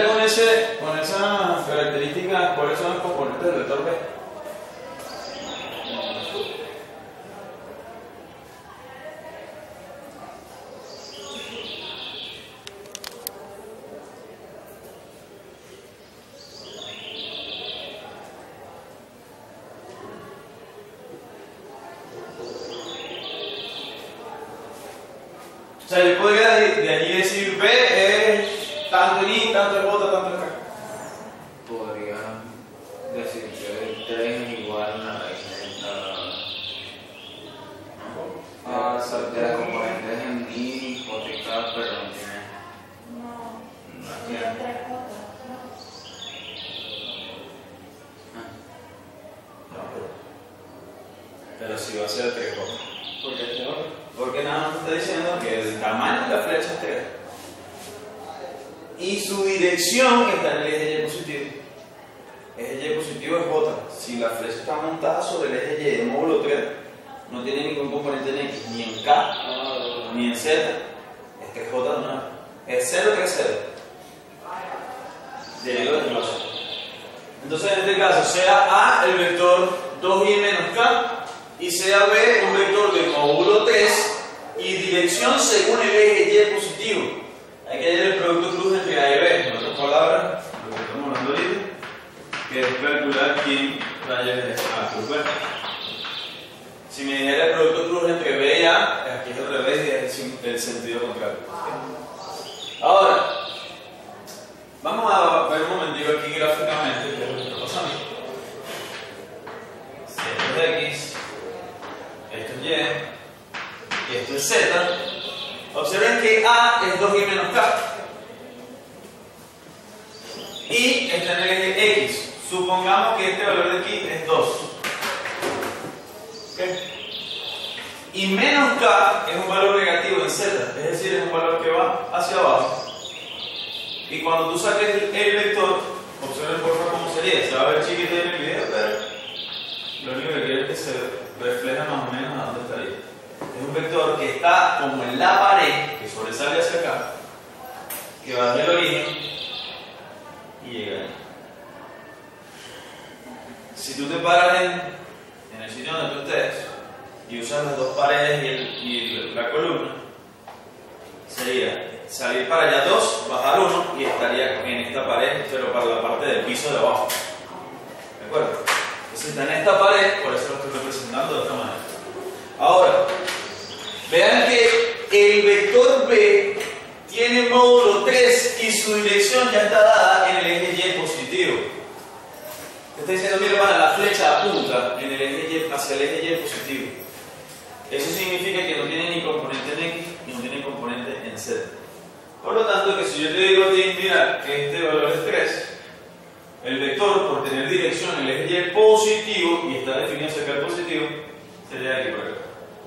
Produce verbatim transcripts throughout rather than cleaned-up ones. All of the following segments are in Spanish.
ya con, ese, con esas características, ¿cuáles son los componentes del vector B? O sea, yo podría de, de allí decir B es tanto en I, tanto en J, tanto en K. Podría decir que tres es igual a la raíz de la de las componentes en I, J y K, pero no tiene. No, No tiene tiene. tres J. No, pero, pero si va a ser tres J. ¿Por qué es orden? Porque nada más está diciendo que el tamaño de la flecha es tres. Y su dirección está en el eje Y positivo. El eje Y positivo es J. Si la flecha está montada sobre el eje Y de módulo tres, no tiene ningún componente en X, ni en K, ni en Z. Es tres J de nuevo. Es cero, tres, cero. De ahí lo desgloso. Entonces en este caso, sea A el vector dos i menos K, y sea B un vector de módulo tres y dirección según el eje Y positivo. Hay que hallar el producto cruz entre A y B. En otras palabras, lo que estamos hablando ahorita, que es calcular quién rayos es A cruz B. Si me dijera el producto cruz entre B y A, aquí es al revés y es el sentido contrario. Ahora, vamos a ver un momentico aquí gráficamente qué es lo que está pasando. Si esto es X, esto es Y y esto es Z. Observen que A es dos i menos K y está en el eje X. Supongamos que este valor de aquí es dos. ¿Okay? Y menos K es un valor negativo en Z, es decir, es un valor que va hacia abajo. Y cuando tú saques el, el vector, observen por favor cómo sería. Se va a ver chiquito en el video, pero lo único que quiero es que se refleja más o menos a dónde estaría. Es un vector que está como en la pared, que sobresale hacia acá, que va desde el origen y llega ahí. Si tú te paras en, en el sitio donde tú estés y usas las dos paredes y, el, y la columna, sería salir para allá dos, bajar uno y estaría en esta pared, pero para la parte del piso de abajo. ¿De acuerdo? Entonces está en esta pared, por eso lo estoy representando de esta manera. Ahora, vean que el vector B tiene módulo tres y su dirección ya está dada en el eje Y positivo. Está diciendo, mira, para la flecha apunta en el eje Y, hacia el eje Y positivo. Eso significa que no tiene ni componente en X ni no tiene componente en Z. Por lo tanto, que si yo te digo a ti, mira, que este valor es tres, el vector, por tener dirección en el eje Y positivo y está definido cerca del positivo, sería aquí por acá.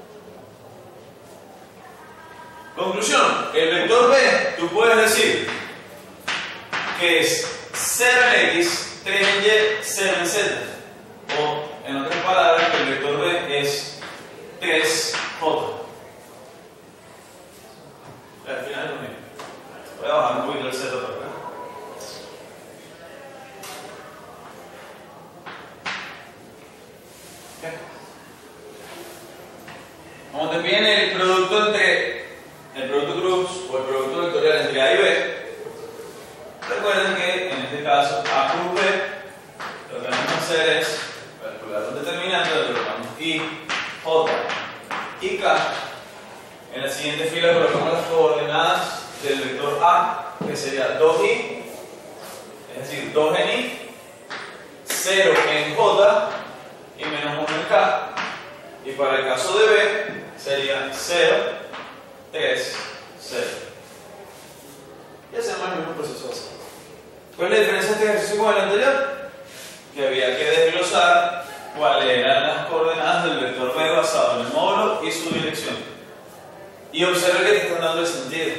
Conclusión, el vector B, tú puedes decir que es cero en X, tres en Y, cero en Z. O, en otras palabras, que el vector B es tres J. Al final es lo mismo. Voy a bajar un poquito el Z para acá. Okay. Como te viene el producto entre el producto cruz o el producto vectorial entre A y B, recuerden que en este caso A cruz B, lo que vamos a hacer es calcular los determinantes, lo colocamos I, J y K. En la siguiente fila colocamos las coordenadas del vector A, que sería dos i, es decir, dos en I, cero en J y menos uno en K. Y para el caso de B sería cero, tres, cero. Y hacemos el mismo proceso así. ¿Cuál es la diferencia de este ejercicio con el anterior? Que había que desglosar cuáles eran las coordenadas del vector B basado en el módulo y su dirección. Y observe que te están dando el sentido.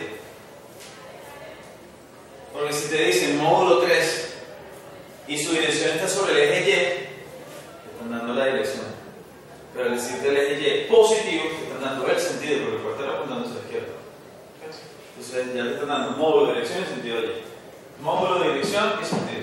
Porque si te dicen módulo tres y su dirección está sobre el eje Y, te están dando la dirección. Pero al decirte el eje Y positivo, te están dando el sentido, porque puede estar apuntando hacia la izquierda. Entonces ya te están dando módulo, dirección y sentido Y. Módulo, dirección y sentido.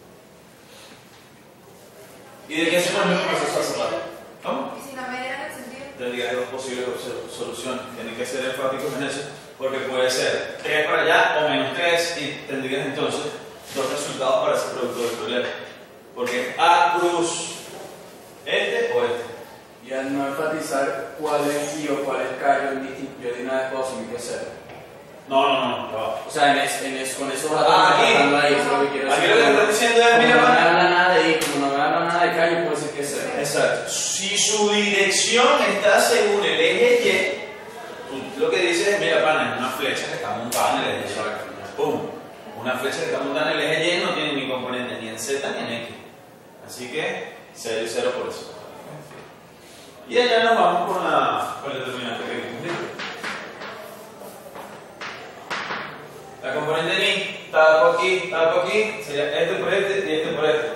¿Y de qué hacemos el mismo proceso hace rato? ¿Cómo? ¿Y si no me dieran el sentido? Tendrías dos posibles soluciones. Tienen que ser enfáticos en eso, porque puede ser tres para allá o menos tres, y tendrías entonces dos resultados para ese producto vectorial. Porque A cruz, este o este. Y al no enfatizar cuál es I o cuál es K, yo, yo de una vez puedo asumir que es cero. No, no, no, no. O sea, en es, en es, con esos datos Ah, que aquí. están ahí, eso es lo que quiero Aquí decir. lo que estás diciendo es, Como mira, no me pana. habla nada de I, como no me habla nada de K, yo puedo decir que es cero. Exacto. Si su dirección está según el eje Y, tú lo que dices es, mira, pana, es una flecha que está montada en el eje Y. ¡Pum! Una flecha que está montada en el eje Y no tiene ni componente ni en Z ni en X. Así que cero y cero por eso. Y allá nos vamos con la, con el determinante que vimos libre. La componente en Y está por aquí, está por aquí, sería este por este y este por este.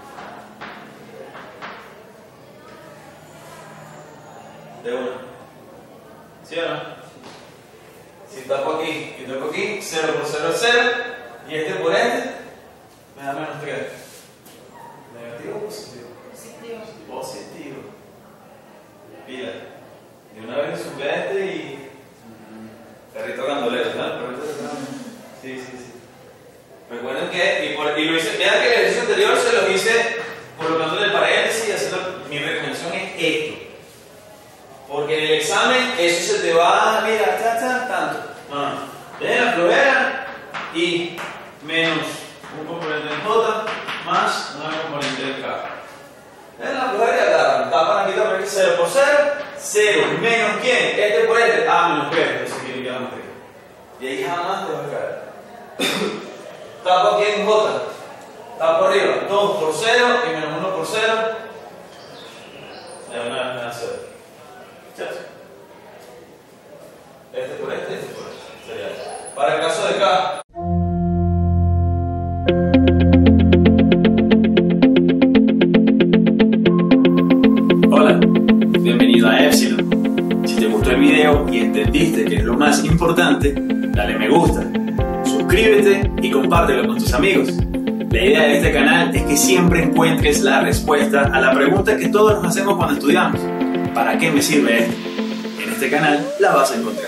De una. ¿Sí o no? Si está por aquí y está por aquí, cero por cero es cero. Y este por este me da menos tres. ¿Negativo o positivo? Positivo. Positivo. Pila. De una vez sube a este y. Perrito gandolero, ¿no? Perrito gandolero. Sí, sí, sí. Recuerden que. Y, por, y lo hice. Vean que el ejercicio anterior se lo hice colocándole el paréntesis y haciendo. Mi recomendación es esto. Porque en el examen eso se te va. Mira, cha, cha, tanto. No, no. Dejen la flojera y menos un componente en J más una componente en K. Dejen la flojera y agarran. Tapan aquí también cero por cero. cero menos quién? Este por este. Ah, menos B. Entonces quieren quedar más arriba. Y ahí jamás te va a caer. Tapo aquí en J. Tapo arriba. dos por cero y menos uno por cero. Y una vez me da cero. ¿Cierto? Este por este, este por este. Sería. Para el caso de K. Hola, bienvenido a Epsilon. Si te gustó el video y entendiste que es lo más importante, dale me gusta, suscríbete y compártelo con tus amigos. La idea de este canal es que siempre encuentres la respuesta a la pregunta que todos nos hacemos cuando estudiamos: ¿para qué me sirve esto? En este canal la vas a encontrar.